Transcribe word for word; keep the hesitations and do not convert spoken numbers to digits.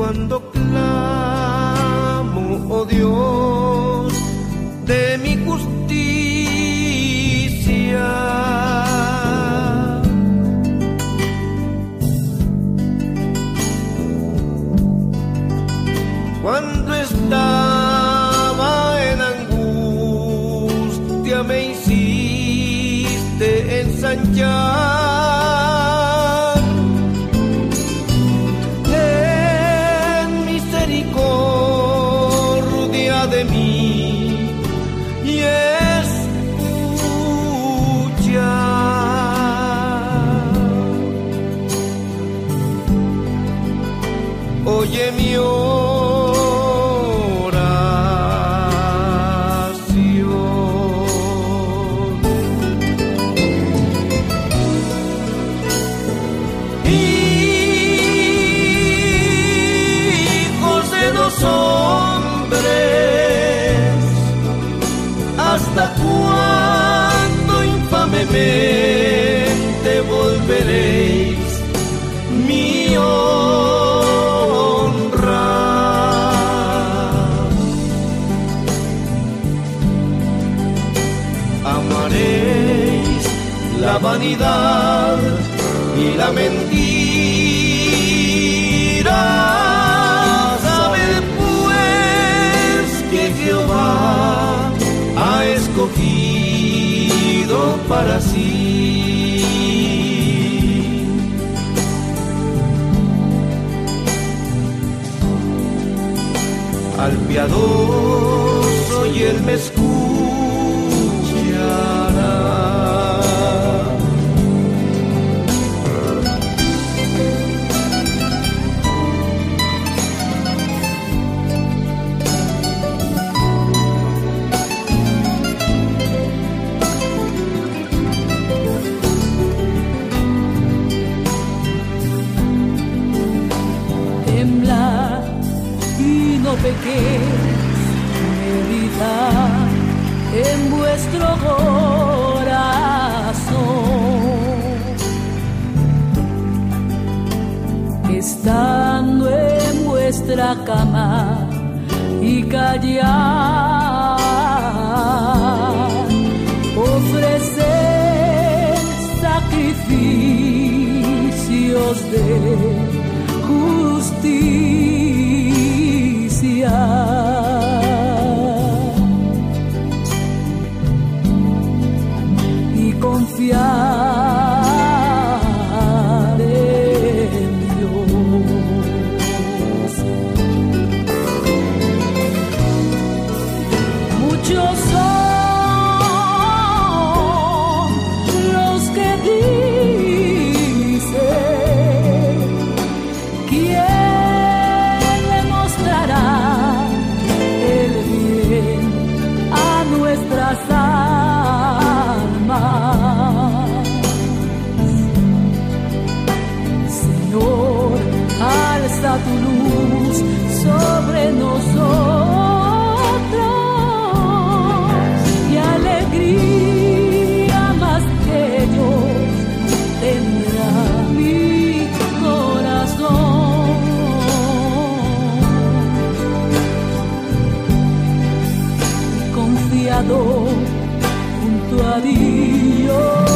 cuando clamo, oh Dios, de mi justicia. Cuando estaba en angustia me hiciste ensanchar. Ten misericordia de mí y escucha. Oye mi ¿hasta cuándo infamemente volveréis mi honra? Amaréis la vanidad y la mentira. Sabed pues que Jehová ha escogido para sí al piadoso y él me escuchará. No pequéis, meditad en vuestro corazón, estando en vuestra cama y callad, ofreced sacrificios de justicia. Y confiar en Dios. Muchos son los que dicen ¿quién le mostrará el bien a nuestras almas? Señor, alza tu luz sobre nosotros y alegría más que ellos tendrá mi corazón. Confiado junto a Dios.